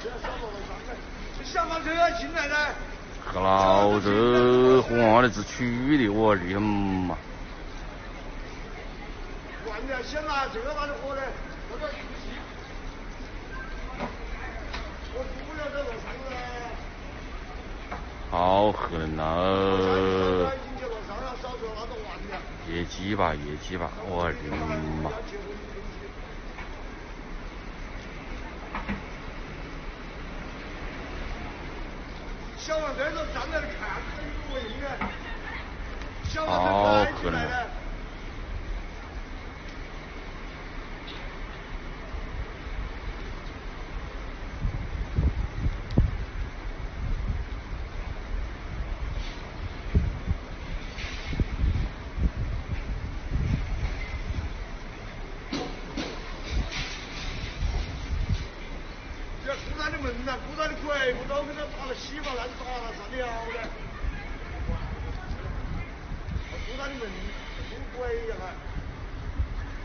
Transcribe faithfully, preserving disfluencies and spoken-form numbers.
想把车进来呢？ 可老子花的是取的，我的妈！ 万年先拿这个把它活的，我这我不了这个上来。 好狠呐！野鸡吧，野鸡吧，我的妈！ 小王这都站在那看，可有用的。小王好这进来的。这顾他的门呐，顾他的鬼，我都给他打了稀巴烂打了，啥了的？顾他的门，顾鬼呀！